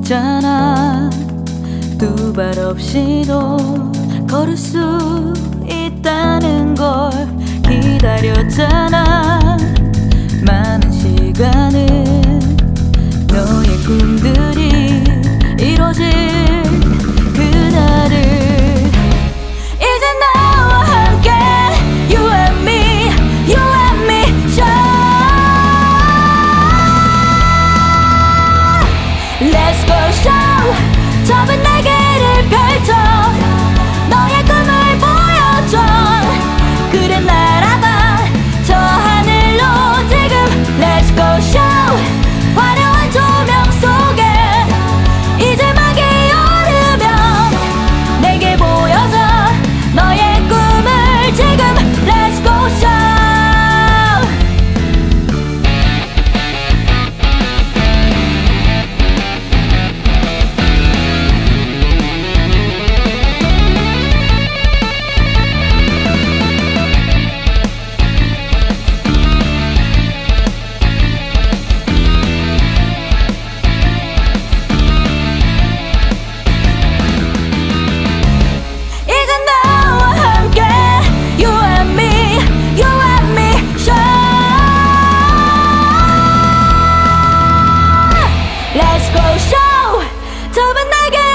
있잖아. 두 발 없이도 걸을 수 있다는 걸 기다렸잖아. 많은 시간을 너의 꿈들이 이뤄질 그날을 이제 나와 함께 You and me, you and me show. Let's go show. 좁은 날개를 펼쳐 너의 꿈을 보여줘. 그래 날아가 저 하늘로 지금 Let's go show. 화려한 조명 속에 이제 막이 오르면 내게 보여줘 너의 꿈을 지금 Let's go show. Let's go show. 좁은 날개